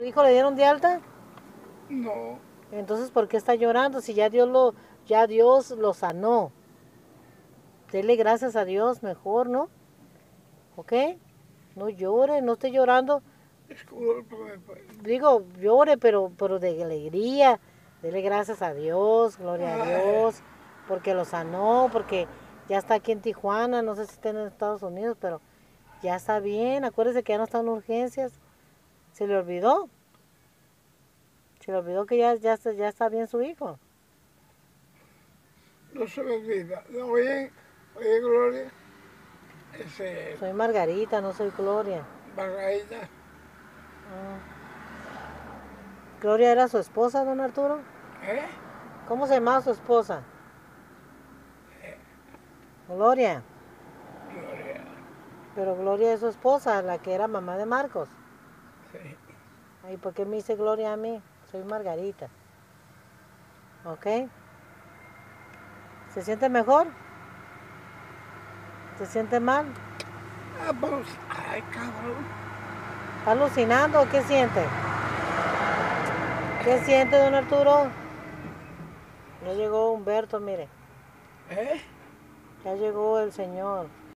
¿Tu hijo le dieron de alta? No, Entonces, ¿por qué está llorando si ya Dios lo sanó? Dele gracias a Dios mejor, ¿no? ¿Ok? No llore, no esté llorando. discúlpame, pues. Digo, llore, pero de alegría. Dele gracias a Dios, gloria a Ay, Dios, porque lo sanó, porque ya está aquí en Tijuana, no sé si está en Estados Unidos, pero ya está bien. Acuérdese que ya no está en urgencias. ¿Se le olvidó? Se le olvidó que ya está bien su hijo. no se me olvida. No, oye, Gloria, ese, Soy Margarita, no soy Gloria. Margarita, Ah. ¿Gloria era su esposa, don Arturo? ¿eh? ¿Cómo se llamaba su esposa? Gloria. Gloria, Pero Gloria es su esposa, la que era mamá de Marcos. sí. Ay, ¿por qué me dice Gloria a mí? Soy Margarita. ¿Ok? ¿Se siente mejor? ¿Se siente mal? Ah, pues, ay, cabrón. ¿Está alucinando o qué siente? ¿Qué siente, don Arturo? Ya llegó Humberto, mire. ¿Eh? Ya llegó el señor.